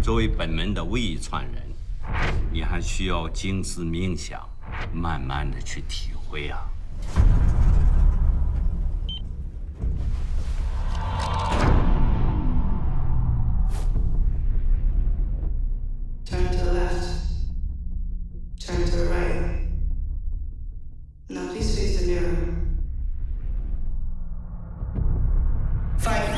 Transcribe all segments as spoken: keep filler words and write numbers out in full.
作为本门的唯一传人，你还需要静思冥想，慢慢的去体会啊。 Turn to the left. Turn to the right. Now please face the mirror. Fight!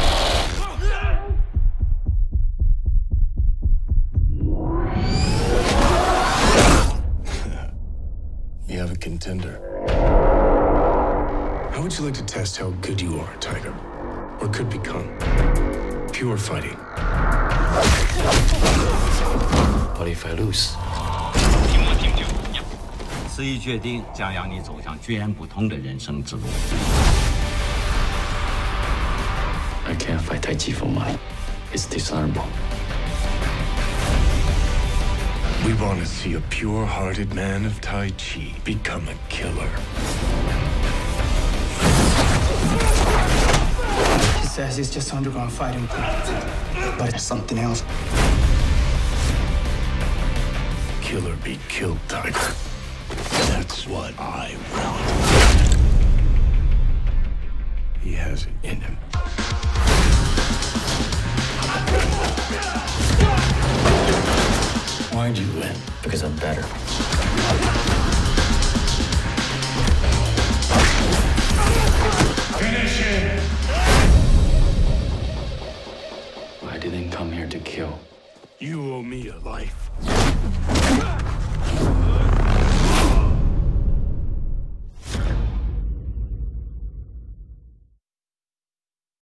You have a contender. How would you like to test how good you are, Tiger? Or could become? Pure fighting. What if I lose? 此一决定将让你走向截然不同的人生之路。 I can't fight Tai Chi for money. It's dishonorable. We want to see a pure-hearted man of Tai Chi become a killer. He says he's just underground fighting, but it's something else. Killer be killed, Tiger. That's what I want. He has it in him. Why'd you win? Because I'm better.